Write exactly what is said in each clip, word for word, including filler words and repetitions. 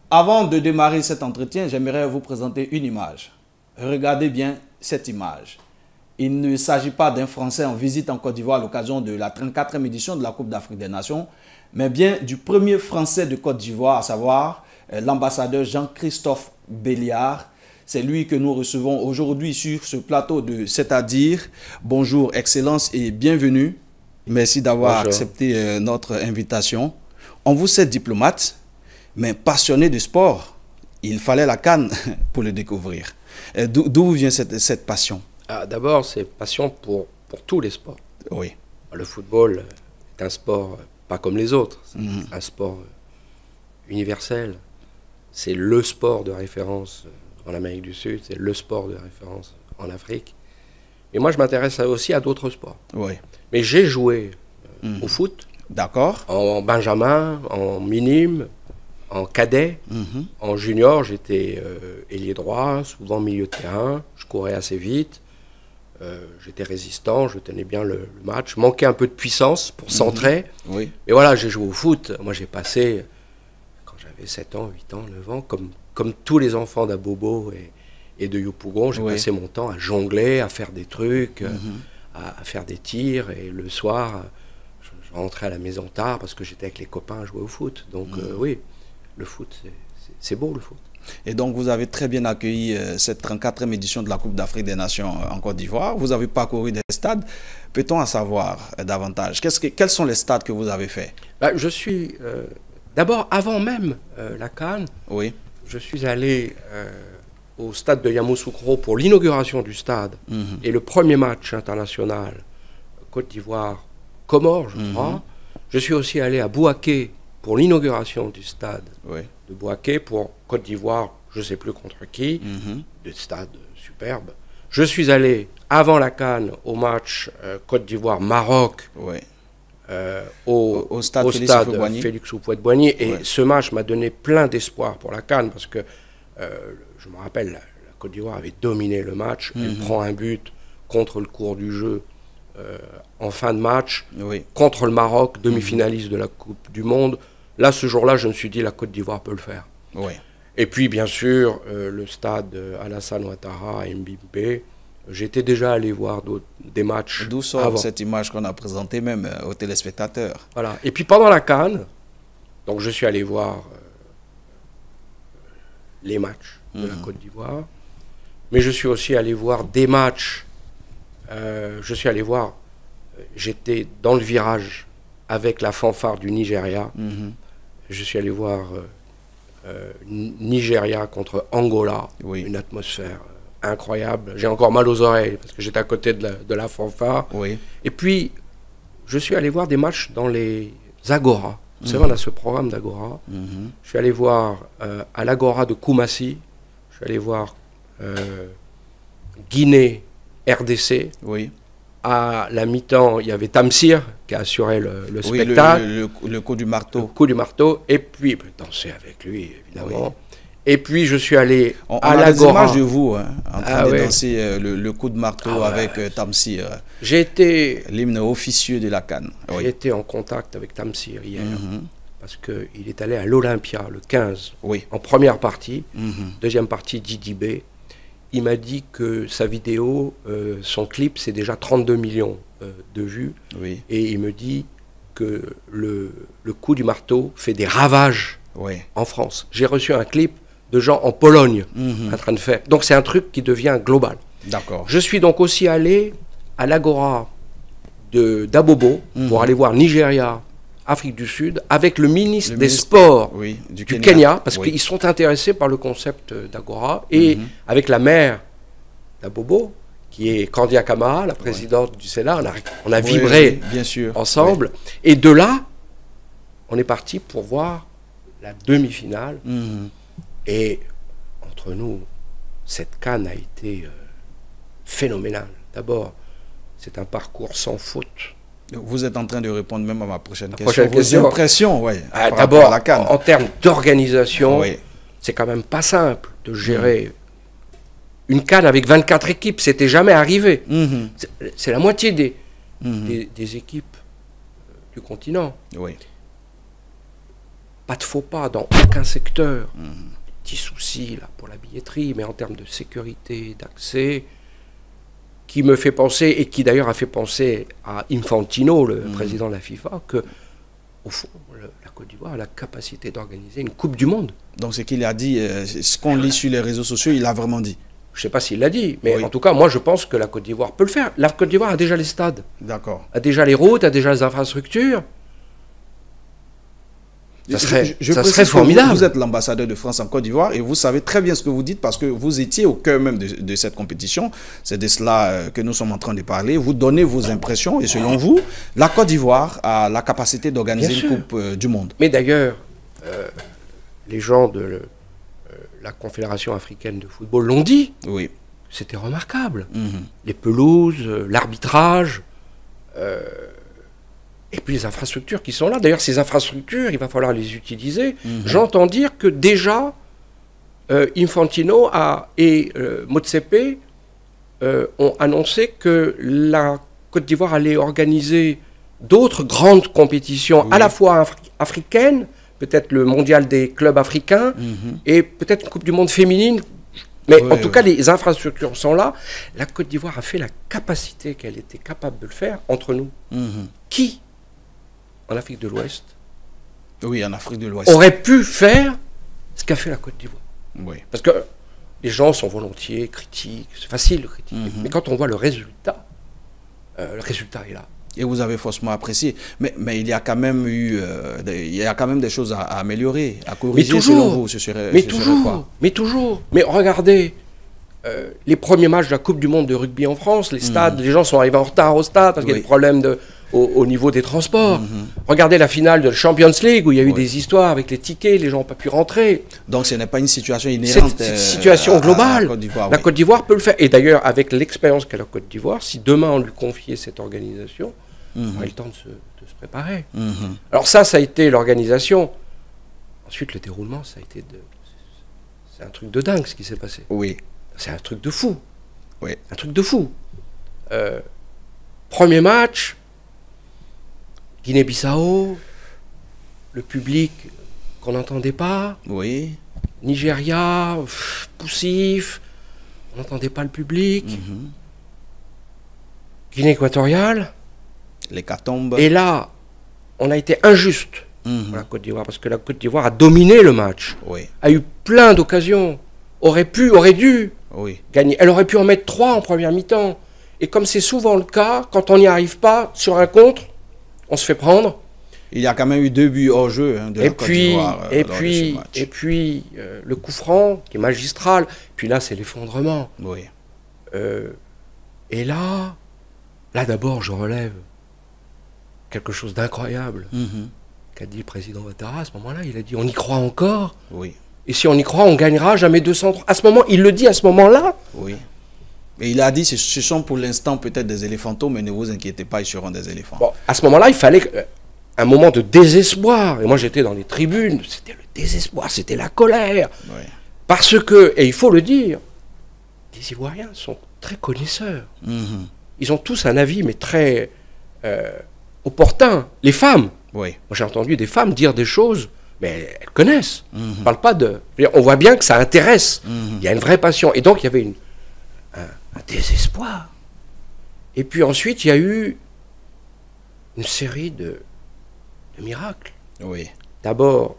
Avant de démarrer cet entretien, j'aimerais vous présenter une image. Regardez bien cette image. Il ne s'agit pas d'un Français en visite en Côte d'Ivoire à l'occasion de la trente-quatrième édition de la Coupe d'Afrique des Nations, mais bien du premier Français de Côte d'Ivoire, à savoir l'ambassadeur Jean-Christophe Béliard. C'est lui que nous recevons aujourd'hui sur ce plateau de C'est-à-dire. Bonjour, Excellence, et bienvenue. Merci d'avoir accepté notre invitation. On vous sait diplomate, mais passionné de sport. Il fallait la canne pour le découvrir. D'où vient cette, cette passion? Ah, D'abord, c'est passion pour, pour tous les sports. Oui. Le football est un sport pas comme les autres. C'est mmh. un sport universel. C'est le sport de référence en Amérique du Sud. C'est le sport de référence en Afrique. Et moi, je m'intéresse aussi à d'autres sports. Oui. Mais j'ai joué euh, mmh. au foot. D'accord. En benjamin, en minime, en cadet, mmh. en junior, j'étais euh, ailier droit, souvent milieu de terrain. Je courais assez vite. Euh, j'étais résistant, je tenais bien le, le match. Manquais un peu de puissance pour centrer. Mmh. Oui. Mais voilà, j'ai joué au foot. Moi, j'ai passé, quand j'avais sept ans, huit ans, neuf ans, comme, comme tous les enfants d'Abobo et, et de Yopougon, j'ai oui. passé mon temps à jongler, à faire des trucs, mmh. à, à faire des tirs. Et le soir, je, je rentrais à la maison tard parce que j'étais avec les copains à jouer au foot. Donc mmh. euh, oui, le foot, c'est beau le foot. Et donc, vous avez très bien accueilli euh, cette trente-quatrième édition de la Coupe d'Afrique des Nations euh, en Côte d'Ivoire. Vous avez parcouru des stades. Peut-on en savoir euh, davantage? Qu'est-ce que, Quels sont les stades que vous avez faits? Bah, je suis... Euh, D'abord, avant même euh, la CAN, oui. je suis allé euh, au stade de Yamoussoukro pour l'inauguration du stade. Mm-hmm. Et le premier match international Côte d'Ivoire-Comores, je crois. Mm-hmm. Je suis aussi allé à Bouaké pour l'inauguration du stade oui. de Bouaké pour Côte d'Ivoire, je ne sais plus contre qui, mm-hmm. de stade superbe. Je suis allé, avant la CAN, au match euh, Côte d'Ivoire-Maroc, oui. euh, au, au, au stade, au Félix, stade Félix Houphouët-Boigny. Et oui. ce match m'a donné plein d'espoir pour la CAN, parce que, euh, je me rappelle, la, la Côte d'Ivoire avait dominé le match. Mm-hmm. Elle prend un but contre le cours du jeu euh, en fin de match, oui. contre le Maroc, demi-finaliste mm-hmm. de la Coupe du Monde. Là, ce jour-là, je me suis dit, la Côte d'Ivoire peut le faire. Oui. Et puis, bien sûr, euh, le stade Alassane Ouattara à Mbimpe, j'étais déjà allé voir des matchs. D'où sort avant. Cette image qu'on a présentée même euh, aux téléspectateurs. Voilà. Et puis, pendant la CAN, donc je suis allé voir euh, les matchs de mmh. la Côte d'Ivoire, mais je suis aussi allé voir des matchs. Euh, je suis allé voir, j'étais dans le virage avec la fanfare du Nigeria. Mmh. Je suis allé voir euh, euh, Nigeria contre Angola, oui. une atmosphère euh, incroyable. J'ai encore mal aux oreilles parce que j'étais à côté de la, de la fanfare. Oui. Et puis, je suis allé voir des matchs dans les Agora. Vous mmh. savez, on a ce programme d'Agora. Mmh. Je suis allé voir euh, à l'Agora de Koumassi. Je suis allé voir euh, Guinée, R D C. Oui. À la mi-temps, il y avait Tamsir qui a assuré le, le oui, spectacle. Le, le, le, le coup du marteau. Le coup du marteau. Et puis, danser avec lui, évidemment. Oui. Et puis, je suis allé on, à l'Agora. On a des images de vous hein, en train ah, de ouais. danser euh, le, le coup de marteau ah, avec ouais. euh, Tamsir. J'ai été... L'hymne officieux de la CAN. J'ai oui. été en contact avec Tamsir hier. Mm-hmm. Parce qu'il est allé à l'Olympia le quinze. Oui. En première partie. Mm-hmm. Deuxième partie, Didi B. Il m'a dit que sa vidéo, euh, son clip, c'est déjà trente-deux millions euh, de vues. Oui. Et il me dit que le, le coup du marteau fait des ravages oui. en France. J'ai reçu un clip de gens en Pologne mm-hmm. en train de faire. Donc c'est un truc qui devient global. D'accord. Je suis donc aussi allé à l'Agora d'Abobo mm-hmm. pour aller voir Nigeria, Afrique du Sud, avec le ministre le des ministre, Sports oui, du, du Kenya, Kenya parce oui. qu'ils sont intéressés par le concept d'Agora, et mm-hmm. avec la maire d'Abobo, qui est Candia Camara, la présidente oui. du Sénat, on a, on a oui, vibré oui, bien sûr. ensemble, oui. et de là, on est parti pour voir la demi-finale, mm-hmm. et entre nous, cette CAN a été euh, phénoménale. D'abord, c'est un parcours sans faute. Vous êtes en train de répondre même à ma prochaine la question. Prochaine question. Vos impressions, oui. Ah, D'abord, en, en termes d'organisation, oui. c'est quand même pas simple de gérer mmh. une CAN avec vingt-quatre équipes. C'était jamais arrivé. Mmh. C'est la moitié des, mmh. des, des équipes du continent. Oui. pas de faux pas dans aucun secteur. Mmh. Petits soucis là pour la billetterie, mais en termes de sécurité, d'accès, qui me fait penser, et qui d'ailleurs a fait penser à Infantino, le mmh. président de la FIFA, que au fond, le, la Côte d'Ivoire a la capacité d'organiser une Coupe du Monde. Donc ce qu'il a dit, euh, ce qu'on lit sur les réseaux sociaux, il l'a vraiment dit. Je ne sais pas s'il l'a dit, mais oui. en tout cas, moi je pense que la Côte d'Ivoire peut le faire. La Côte d'Ivoire a déjà les stades, a déjà les routes, a déjà les infrastructures. Ça serait, je, je ça serait formidable. Vous, vous êtes l'ambassadeur de France en Côte d'Ivoire et vous savez très bien ce que vous dites parce que vous étiez au cœur même de, de cette compétition. C'est de cela euh, que nous sommes en train de parler. Vous donnez vos impressions et selon vous, la Côte d'Ivoire a la capacité d'organiser une Coupe euh, du Monde. Mais d'ailleurs, euh, les gens de le, euh, la Confédération africaine de football l'ont dit. Oui. C'était remarquable. Mm-hmm. Les pelouses, euh, l'arbitrage... Euh, et puis les infrastructures qui sont là. D'ailleurs, ces infrastructures, il va falloir les utiliser. Mmh. J'entends dire que déjà, euh, Infantino a, et euh, Motsepe euh, ont annoncé que la Côte d'Ivoire allait organiser d'autres grandes compétitions, oui. à la fois afri africaines, peut-être le mondial des clubs africains, mmh. et peut-être une Coupe du Monde féminine. Mais oui, en tout oui. cas, les infrastructures sont là. La Côte d'Ivoire a fait la capacité qu'elle était capable de le faire entre nous. Mmh. Qui en Afrique de l'Ouest, oui, en Afrique de l'Ouest, aurait pu faire ce qu'a fait la Côte d'Ivoire. Oui. Parce que les gens sont volontiers critiques, c'est facile de critiquer, mm-hmm. mais quand on voit le résultat, euh, le résultat est là. Et vous avez forcément apprécié. Mais, mais il y a quand même eu, euh, des, il y a quand même des choses à, à améliorer, à corriger. Mais toujours, selon vous, ce serait, mais ce toujours, serait quoi? Mais toujours. Mais regardez. Euh, les premiers matchs de la Coupe du Monde de rugby en France, les stades, mmh. les gens sont arrivés en retard au stade parce oui. qu'il y a des problèmes de, au, au niveau des transports. Mmh. Regardez la finale de la Champions League où il y a eu oui. des histoires avec les tickets, les gens n'ont pas pu rentrer. Donc ce n'est pas une situation inhérente. C'est une situation euh, globale. Côte la oui. Côte d'Ivoire peut le faire. Et d'ailleurs, avec l'expérience qu'a la Côte d'Ivoire, si demain on lui confiait cette organisation, mmh. on aurait le temps de se, de se préparer. Mmh. Alors ça, ça a été l'organisation. Ensuite, le déroulement, ça a été de... C'est un truc de dingue ce qui s'est passé. Oui. C'est un truc de fou. Oui. Un truc de fou. Euh, premier match, Guinée-Bissau, le public qu'on n'entendait pas. Oui. Nigeria, pff, poussif, on n'entendait pas le public. Mm-hmm. Guinée équatoriale. L'hécatombe. Et là, on a été injuste mm-hmm. pour la Côte d'Ivoire, parce que la Côte d'Ivoire a dominé le match. Oui. A eu plein d'occasions. Aurait pu, aurait dû. Oui. Gagner. Elle aurait pu en mettre trois en première mi-temps. Et comme c'est souvent le cas, quand on n'y arrive pas sur un contre, on se fait prendre. Il y a quand même eu deux buts hors jeu hein, de et la puis, Côte d'Ivoire. Euh, et, puis, et puis, euh, le coup franc, qui est magistral. Puis là, c'est l'effondrement. Oui. Euh, et là, là d'abord, je relève quelque chose d'incroyable mm-hmm. qu'a dit le président Ouattara à ce moment-là. Il a dit, on y croit encore. Oui. Et si on y croit, on gagnera jamais deux cents. À ce moment, il le dit à ce moment-là. Oui. Et il a dit, ce sont pour l'instant peut-être des éléphantaux, mais ne vous inquiétez pas, ils seront des éléphants. Bon, à ce moment-là, il fallait un moment de désespoir. Et moi, j'étais dans les tribunes. C'était le désespoir, c'était la colère. Oui. Parce que, et il faut le dire, les Ivoiriens sont très connaisseurs. Mm-hmm. Ils ont tous un avis, mais très euh, opportun. Les femmes. Oui. Moi, j'ai entendu des femmes dire des choses. Mais elles connaissent. Mm-hmm. On parle pas de... On voit bien que ça intéresse. Mm-hmm. Il y a une vraie passion. Et donc, il y avait une, un, un désespoir. Et puis ensuite, il y a eu une série de, de miracles. Oui. D'abord,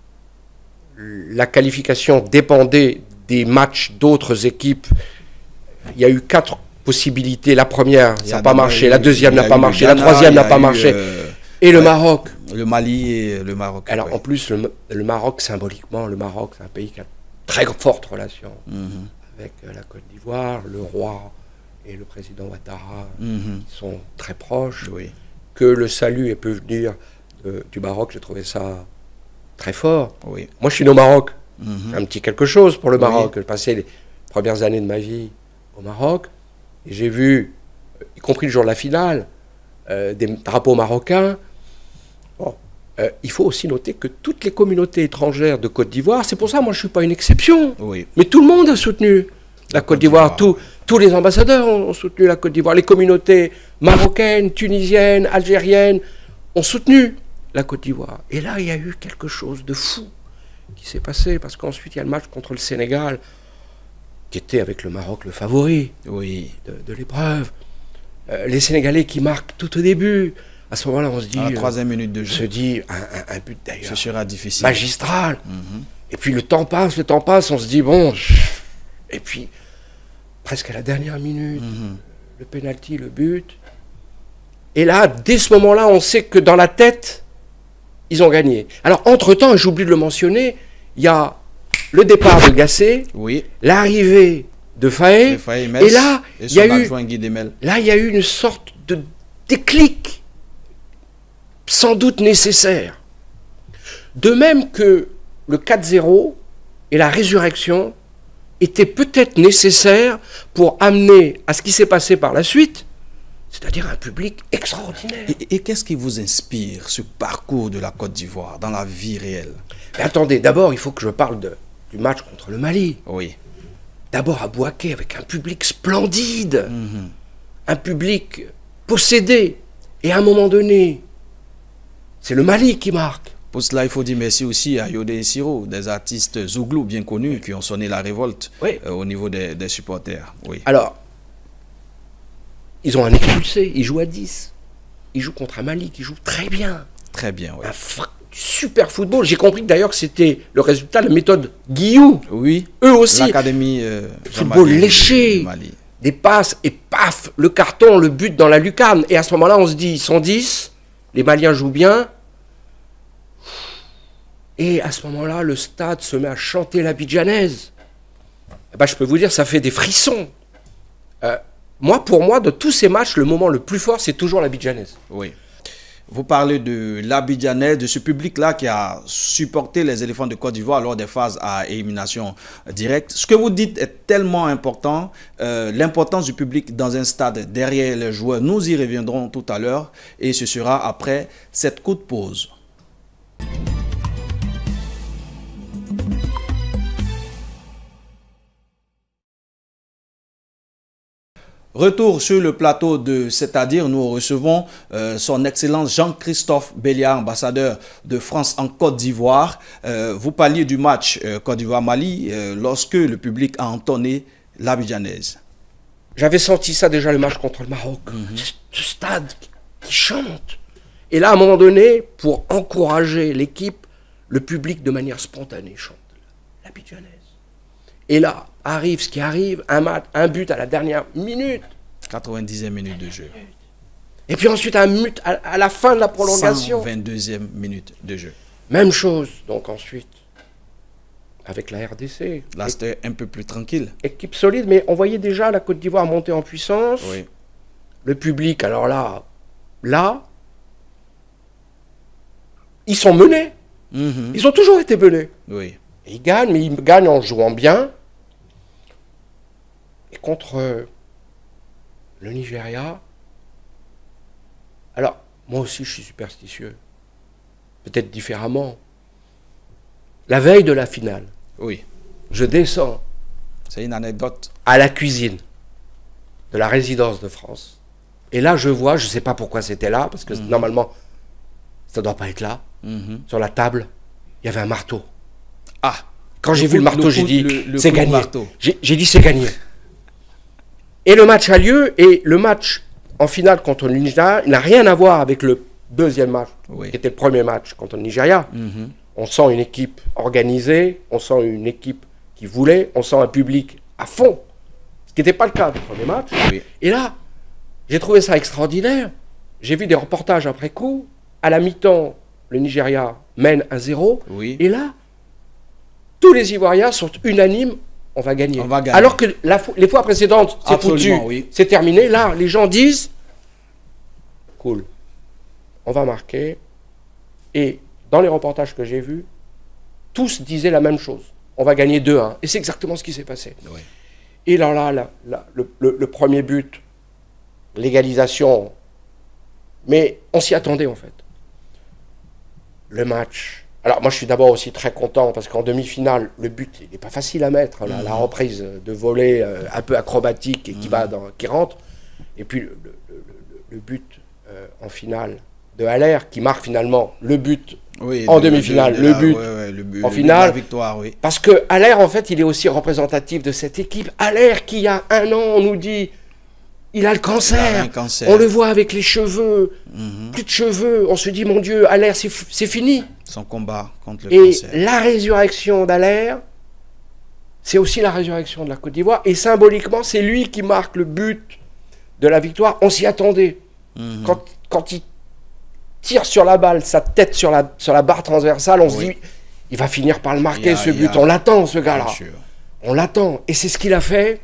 la qualification dépendait des matchs d'autres équipes. Il y a eu quatre possibilités. La première n'a pas marché. La deuxième n'a pas marché. La troisième n'a pas marché. Euh... Et le ouais. Maroc. Le Mali et le Maroc. Alors, ouais. en plus, le, le Maroc, symboliquement, le Maroc, c'est un pays qui a très forte relation mm-hmm. avec euh, la Côte d'Ivoire, le roi et le président Ouattara, mm-hmm. qui sont très proches. Oui. Que le salut ait pu venir de, du Maroc, j'ai trouvé ça très fort. Oui. Moi, je suis né au Maroc. Mm-hmm. Un petit quelque chose pour le Maroc. Oui. J'ai passé les premières années de ma vie au Maroc. Et j'ai vu, y compris le jour de la finale, euh, des drapeaux marocains. Bon, euh, il faut aussi noter que toutes les communautés étrangères de Côte d'Ivoire, c'est pour ça, moi, je ne suis pas une exception. Oui. Mais tout le monde a soutenu la, la Côte d'Ivoire. Tout, tous les ambassadeurs ont, ont soutenu la Côte d'Ivoire. Les communautés marocaines, tunisiennes, algériennes ont soutenu. la Côte d'Ivoire. Et là, il y a eu quelque chose de fou qui s'est passé, parce qu'ensuite, il y a le match contre le Sénégal, qui était avec le Maroc le favori oui. de, de l'épreuve. Euh, les Sénégalais qui marquent tout au début. À ce moment-là, on se dit... À la troisième minute de jeu. On se dit, un, un, un but d'ailleurs... Ce sera difficile. Magistral. Mm-hmm. Et puis le temps passe, le temps passe, on se dit, bon... Et puis, presque à la dernière minute, mm-hmm. le pénalty, le but... Et là, dès ce moment-là, on sait que dans la tête, ils ont gagné. Alors, entre-temps, j'oublie de le mentionner, il y a le départ de Gassé, oui. l'arrivée de Faé, et là, il y a eu, là, il y a eu une sorte de déclic, sans doute nécessaire. De même que le quatre zéro et la résurrection étaient peut-être nécessaires pour amener à ce qui s'est passé par la suite, c'est-à-dire un public extraordinaire. Et, et qu'est-ce qui vous inspire, ce parcours de la Côte d'Ivoire, dans la vie réelle? Mais attendez, d'abord, il faut que je parle de, du match contre le Mali. Oui. D'abord à Bouaké, avec un public splendide, mm-hmm. un public possédé. Et à un moment donné, c'est le Mali qui marque. Pour cela, il faut dire merci aussi à Yodé et Siro, des artistes zouglous bien connus qui ont sonné la révolte oui. euh, au niveau des, des supporters. Oui. Alors, ils ont un expulsé, ils jouent à dix. Ils jouent contre un Mali qui joue très bien. Très bien, oui. Un super football. J'ai compris d'ailleurs que c'était le résultat de la méthode Guillou. Oui. Eux aussi. L'académie euh, football léché. Du Mali. Des passes et paf, le carton, le but dans la lucarne. Et à ce moment-là, on se dit, ils sont dix, les Maliens jouent bien. Et à ce moment-là, le stade se met à chanter l'abidjanaise. Eh ben, je peux vous dire, ça fait des frissons. Euh, Moi, pour moi, de tous ces matchs, le moment le plus fort, c'est toujours l'abidjanaise. Oui. Vous parlez de l'abidjanaise, de ce public-là qui a supporté les éléphants de Côte d'Ivoire lors des phases à élimination directe. Ce que vous dites est tellement important, euh, l'importance du public dans un stade derrière les joueurs. Nous y reviendrons tout à l'heure et ce sera après cette courte pause. Retour sur le plateau de C'est-à-dire, nous recevons euh, son Excellence Jean-Christophe Béliard, ambassadeur de France en Côte d'Ivoire. Euh, vous parliez du match euh, Côte d'Ivoire-Mali euh, lorsque le public a entonné l'abidjanaise. J'avais senti ça déjà le match contre le Maroc. Mm-hmm. Ce stade qui chante. Et là, à un moment donné, pour encourager l'équipe, le public de manière spontanée chante l'abidjanaise. Et là, arrive ce qui arrive, un, match, un but à la dernière minute. quatre-vingt-dixième minute de jeu. Et puis ensuite, un but à, à la fin de la prolongation. cent vingt-deuxième minute de jeu. Même chose, donc ensuite, avec la R D C. Là, c'était un peu plus tranquille. Équipe solide, mais on voyait déjà la Côte d'Ivoire monter en puissance. Oui. Le public, alors là, là, ils sont menés. Mm-hmm. Ils ont toujours été menés. Oui. Et ils gagnent, mais ils gagnent en jouant bien. Et contre euh, le Nigeria, alors, moi aussi, je suis superstitieux. Peut-être différemment. La veille de la finale, oui. je descends. C'est une anecdote. À la cuisine de la résidence de France. Et là, je vois, je ne sais pas pourquoi c'était là, parce que mm-hmm. normalement, ça ne doit pas être là. Mm-hmm. Sur la table, il y avait un marteau. Ah, quand j'ai vu le marteau, j'ai dit, c'est gagné. J'ai dit, c'est gagné. Et le match a lieu, et le match en finale contre le Nigeria n'a rien à voir avec le deuxième match, oui. qui était le premier match contre le Nigeria. Mm-hmm. On sent une équipe organisée, on sent une équipe qui voulait, on sent un public à fond, ce qui n'était pas le cas du premier match. Oui. Et là, j'ai trouvé ça extraordinaire. J'ai vu des reportages après coup. À la mi-temps, le Nigeria mène un zéro. Oui. Et là, tous les Ivoiriens sont unanimes, on va gagner. On va gagner. Alors que la, les fois précédentes, c'est foutu, oui. c'est terminé. Là, les gens disent, cool, on va marquer. Et dans les reportages que j'ai vus, tous disaient la même chose. On va gagner deux un. Et c'est exactement ce qui s'est passé. Oui. Et là, là, là, là le, le, le premier but, l'égalisation, mais on s'y attendait en fait. Le match. Alors moi je suis d'abord aussi très content parce qu'en demi-finale, le but il n'est pas facile à mettre, là, mmh. la reprise de volée euh, un peu acrobatique et qui, mmh. va dans, qui rentre. Et puis le, le, le, le but euh, en finale de Haller qui marque finalement le but oui, en demi-finale, le but ouais, ouais, le but en le finale. but de la victoire, oui. Parce que Haller, en fait, il est aussi représentatif de cette équipe. Haller qui, il y a un an, on nous dit, il a le cancer. Il a un cancer. On le voit avec les cheveux, Mm-hmm. plus de cheveux. On se dit, mon Dieu, Haller, c'est fini. Son combat contre le Et cancer. la résurrection d'Haller, c'est aussi la résurrection de la Côte d'Ivoire. Et symboliquement, c'est lui qui marque le but de la victoire. On s'y attendait. Mm-hmm. Quand, quand il tire sur la balle, sa tête sur la, sur la barre transversale, on oui. se dit, il va finir par le marquer, a, ce but. A... On l'attend, ce gars-là. On l'attend. Et c'est ce qu'il a fait.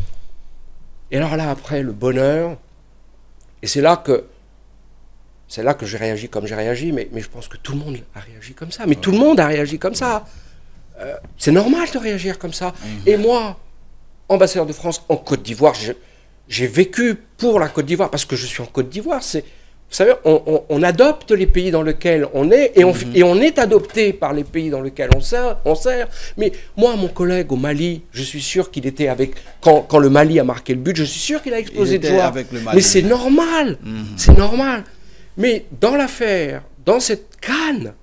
Et alors là, après, le bonheur. Et c'est là que c'est là que j'ai réagi comme j'ai réagi, mais, mais je pense que tout le monde a réagi comme ça. Mais ouais. tout le monde a réagi comme ça. Euh, c'est normal de réagir comme ça. Mmh. Et moi, ambassadeur de France en Côte d'Ivoire, j'ai vécu pour la Côte d'Ivoire, parce que je suis en Côte d'Ivoire. Vous savez, on, on, on adopte les pays dans lesquels on est, et on, mmh. et on est adopté par les pays dans lesquels on sert, on sert. Mais moi, mon collègue au Mali, je suis sûr qu'il était avec... Quand, quand le Mali a marqué le but, je suis sûr qu'il a explosé de joie. Avec le Mali. Mais c'est normal. Mmh. C'est normal. Mais dans l'affaire, dans cette CAN,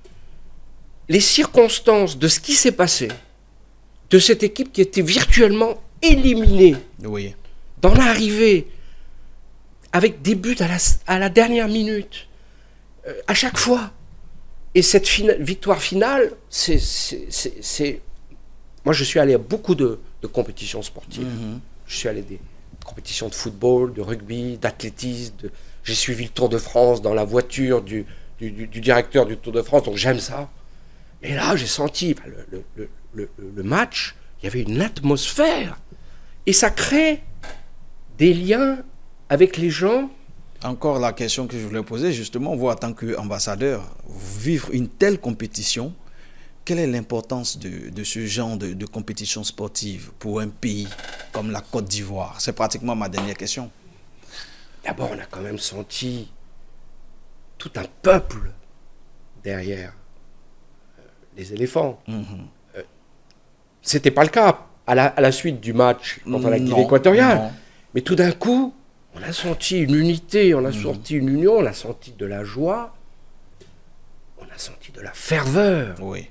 les circonstances de ce qui s'est passé, de cette équipe qui était virtuellement éliminée, oui. dans l'arrivée, avec des buts à la, à la dernière minute, euh, à chaque fois. Et cette fina victoire finale, c'est... Moi, je suis allé à beaucoup de, de compétitions sportives. Mm-hmm. Je suis allé à des compétitions de football, de rugby, d'athlétisme. De... J'ai suivi le Tour de France dans la voiture du, du, du, du directeur du Tour de France, donc j'aime ça. Et là, j'ai senti, bah, le, le, le, le match, il y avait une atmosphère. Et ça crée des liens avec les gens. Encore la question que je voulais poser, justement, vous, en tant qu'ambassadeur, vivre une telle compétition, quelle est l'importance de, de ce genre de, de compétition sportive pour un pays comme la Côte d'Ivoire? C'est pratiquement ma dernière question. D'abord, on a quand même senti tout un peuple derrière euh, les éléphants. Mm-hmm. euh, C'était pas le cas à la, à la suite du match contre la Guinée équatoriale. Mais tout d'un coup, on a senti une unité, on a mm-hmm. senti une union, on a senti de la joie, on a senti de la ferveur. Oui.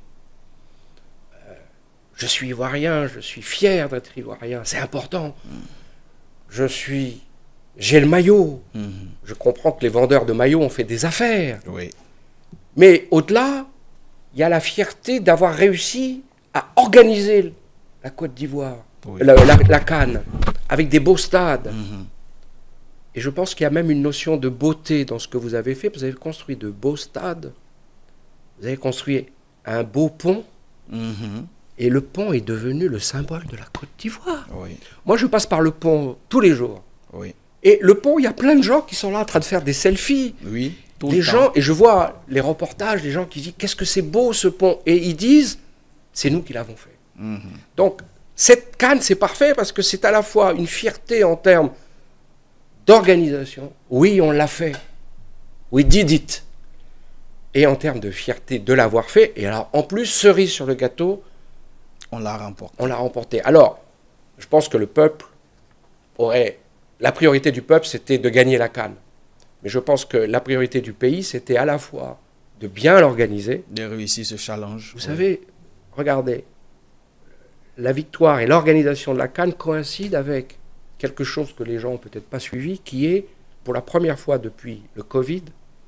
Euh, je suis ivoirien, je suis fier d'être ivoirien, c'est important. Mm. Je suis... J'ai le maillot. Mmh. Je comprends que les vendeurs de maillots ont fait des affaires. Oui. Mais au-delà, il y a la fierté d'avoir réussi à organiser la Côte d'Ivoire, oui. la, la, la CAN, avec des beaux stades. Mmh. Et je pense qu'il y a même une notion de beauté dans ce que vous avez fait. Vous avez construit de beaux stades. Vous avez construit un beau pont. Mmh. Et le pont est devenu le symbole de la Côte d'Ivoire. Oui. Moi, je passe par le pont tous les jours. Oui. Et le pont, il y a plein de gens qui sont là en train de faire des selfies. Oui, tout les le gens, temps. Et je vois les reportages, les gens qui disent « Qu'est-ce que c'est beau ce pont ?» Et ils disent « C'est nous qui l'avons fait. Mm-hmm. » Donc, cette CAN, c'est parfait parce que c'est à la fois une fierté en termes d'organisation. Oui, on l'a fait. We did it. Et en termes de fierté de l'avoir fait. Et alors, en plus, cerise sur le gâteau, on l'a remporté. On l'a remporté. Alors, je pense que le peuple aurait... La priorité du peuple, c'était de gagner la CAN. Mais je pense que la priorité du pays, c'était à la fois de bien l'organiser. De réussir ce challenge. Vous oui. savez, regardez, la victoire et l'organisation de la CAN coïncident avec quelque chose que les gens n'ont peut-être pas suivi, qui est, pour la première fois depuis le Covid,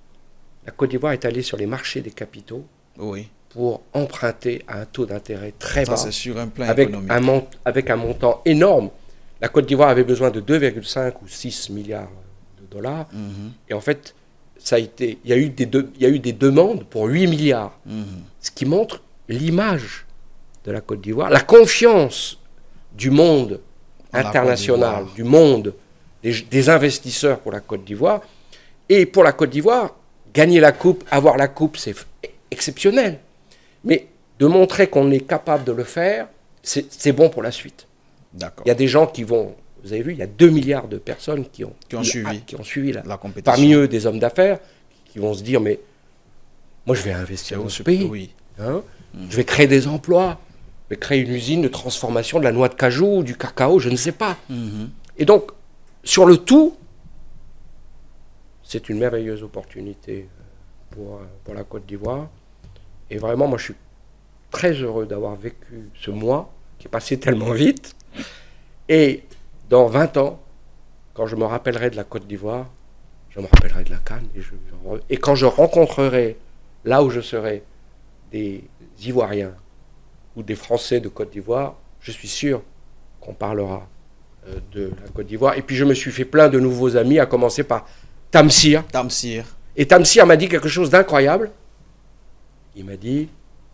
la Côte d'Ivoire est allée sur les marchés des capitaux oui. pour emprunter à un taux d'intérêt très Ça, bas, c'est sur un plan avec économique. un, mont avec un montant énorme. La Côte d'Ivoire avait besoin de deux virgule cinq ou six milliards de dollars. Mm-hmm. Et en fait, ça a été, il y a eu des, de, il y a eu des demandes pour huit milliards. Mm-hmm. Ce qui montre l'image de la Côte d'Ivoire, la confiance du monde en international, du monde, des, des investisseurs pour la Côte d'Ivoire. Et pour la Côte d'Ivoire, gagner la coupe, avoir la coupe, c'est exceptionnel. Mais de montrer qu'on est capable de le faire, c'est bon pour la suite. Il y a des gens qui vont, vous avez vu, il y a deux milliards de personnes qui ont, qui ont qui, suivi, qui ont suivi la, la compétition. Parmi eux, des hommes d'affaires qui vont se dire, mais moi je vais investir dans ce pays, oui. hein, mmh. je vais créer des emplois, je vais créer une usine de transformation de la noix de cajou, du cacao, je ne sais pas. Mmh. Et donc, sur le tout, c'est une merveilleuse opportunité pour, pour la Côte d'Ivoire. Et vraiment, moi, je suis très heureux d'avoir vécu ce mois qui est passé tellement vite. Et dans vingt ans, quand je me rappellerai de la Côte d'Ivoire, je me rappellerai de la CAN. Et, je, et quand je rencontrerai, là où je serai, des Ivoiriens ou des Français de Côte d'Ivoire, je suis sûr qu'on parlera euh, de la Côte d'Ivoire. Et puis je me suis fait plein de nouveaux amis, à commencer par Tamsir. Tamsir. Et Tamsir m'a dit quelque chose d'incroyable. Il m'a dit,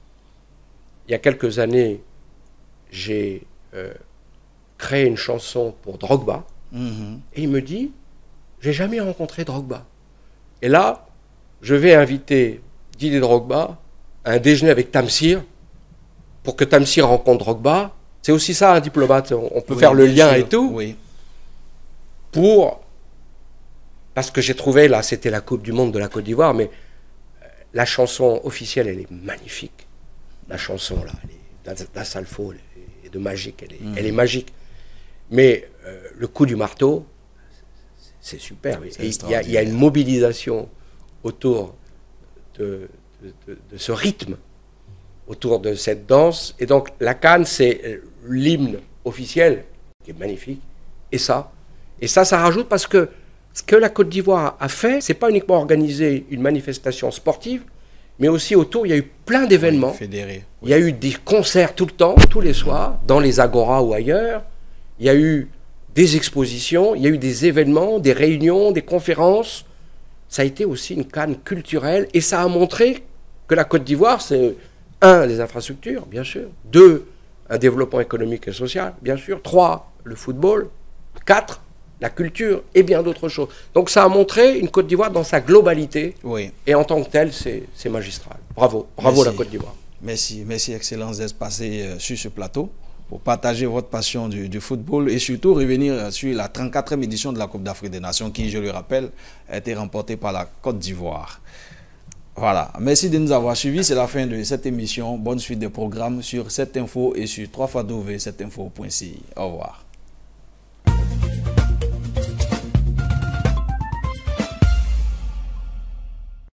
il y a quelques années, j'ai euh, créé une chanson pour Drogba. Mm-hmm. Et il me dit, j'ai jamais rencontré Drogba. Et là, je vais inviter Didier Drogba à un déjeuner avec Tamsir pour que Tamsir rencontre Drogba. C'est aussi ça un diplomate, on peut oui, faire le lien sûr. Et tout. Oui. Pour, parce que j'ai trouvé, là c'était la Coupe du Monde de la Côte d'Ivoire, mais la chanson officielle elle est magnifique. La chanson là, d'Assalfo et de Magique, elle est, mmh. elle est magique. Mais euh, le coup du marteau, c'est super. Il y, y a une mobilisation autour de, de, de, de ce rythme, autour de cette danse. Et donc la CAN, c'est l'hymne officiel, qui est magnifique. Et ça, et ça, ça rajoute parce que ce que la Côte d'Ivoire a fait, c'est pas uniquement organiser une manifestation sportive, mais aussi autour, il y a eu plein d'événements. Oui, fédéré. Oui. Il y a eu des concerts tout le temps, tous les soirs, dans les agoras ou ailleurs. Il y a eu des expositions, il y a eu des événements, des réunions, des conférences. Ça a été aussi une CAN culturelle et ça a montré que la Côte d'Ivoire, c'est un, les infrastructures, bien sûr. Deux, un développement économique et social, bien sûr. Trois, le football. Quatre, la culture et bien d'autres choses. Donc ça a montré une Côte d'Ivoire dans sa globalité. Oui. Et en tant que telle, c'est magistral. Bravo, bravo merci. La Côte d'Ivoire. Merci, merci Excellence d'être passé euh, sur ce plateau pour partager votre passion du, du football et surtout revenir sur la trente-quatrième édition de la Coupe d'Afrique des Nations qui, je le rappelle, a été remportée par la Côte d'Ivoire. Voilà, merci de nous avoir suivis. C'est la fin de cette émission. Bonne suite de programmes sur sept info et sur w w w point sept info point c i. Au revoir.